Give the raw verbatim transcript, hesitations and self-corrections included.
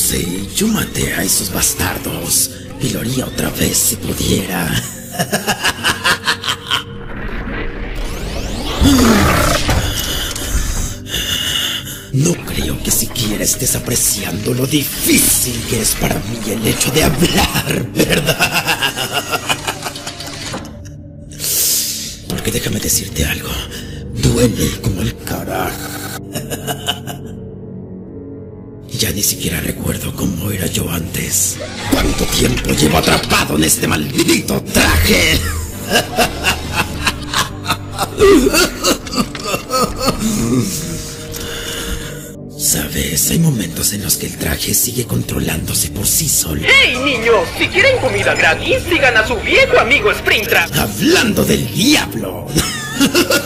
Sí, yo maté a esos bastardos y lo haría otra vez si pudiera. No creo que siquiera estés apreciando lo difícil que es para mí el hecho de hablar, ¿verdad? Porque déjame decirte algo, duele como el carajo. Ya ni siquiera recuerdo cómo era yo antes. ¿Cuánto tiempo llevo atrapado en este maldito traje? Sabes, hay momentos en los que el traje sigue controlándose por sí solo. ¡Hey, niños! Si quieren comida gratis, sigan a su viejo amigo Springtrap. Hablando del diablo.